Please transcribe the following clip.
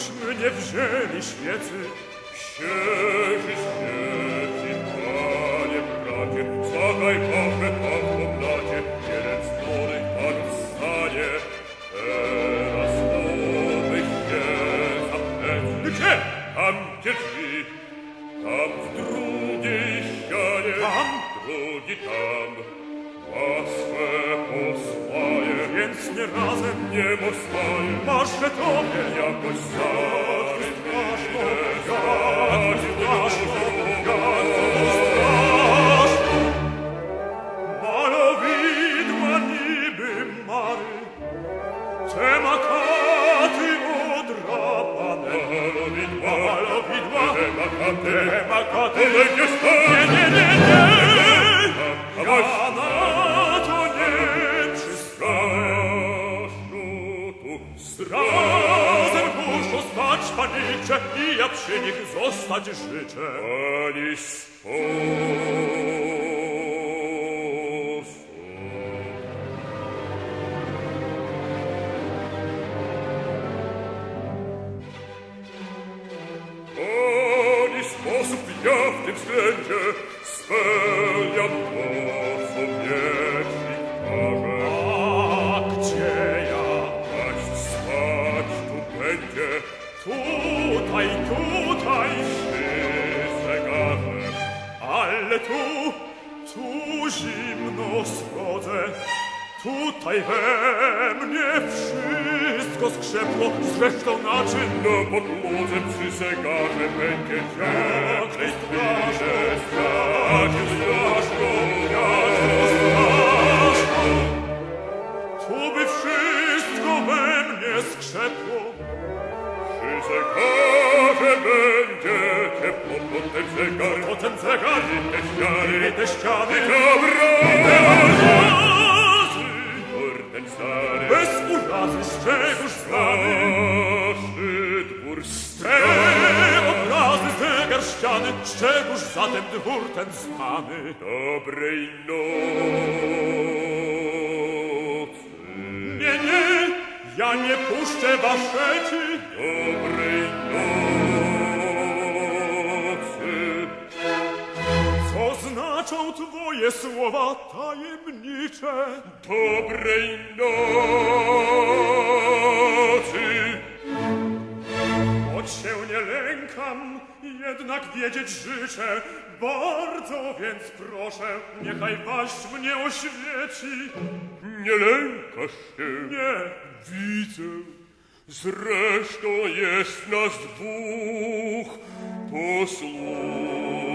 mnie wzięli świecy. Księży świeci, panie bracie, zagaj pachę pan w komnacie, jeden z młodych panów wstanie. Teraz oby się zamknęli. Gdzie? Tam, gdzie drzwi, tam w drugiej ścianie, Tam? drugi tam. Łaskę posłaje, Więc nie razem nie posłaje, masz we tobie jakoś stary straszno, malowidła niby mary, te makaty odrapane. Malowidła, te makaty, nie, ja na to nie przystanę. Razem muszą spać panicze i ja przy nich zostać życzę. Ani sposób. Ani sposób ja w tym względzie spełniam to, co wiecznik każe. A gdzie ja? Paść spać tu będzie Tutaj, przy zegarze. ale tu zimno schodzę. Tutaj we mnie wszystko skrzepło, zresztą na czym Na podłodze przy zegarze będzie cieplej, tyle straszno, tu by wszystko we mnie skrzepło. Przy zegarze będzie ciepło, potem zegar, Potem zegar i te ściany, ten stary, bez urazy z czegoż znany. straszny dwór Te obrazy zegar ściany, z czegoż zatem dwór ten znany. dobrej nocy. Nie, ja nie puszczę waszeci. Dobrej nocy. Co znaczą twoje słowa tajemnicze? Dobrej nocy. Choć się nie lękam, jednak wiedzieć życzę. Bardzo więc proszę, niechaj waść mnie oświeci. Nie lękasz się, Nie, widzę. Zresztą jest nas dwóch. Posłuchaj.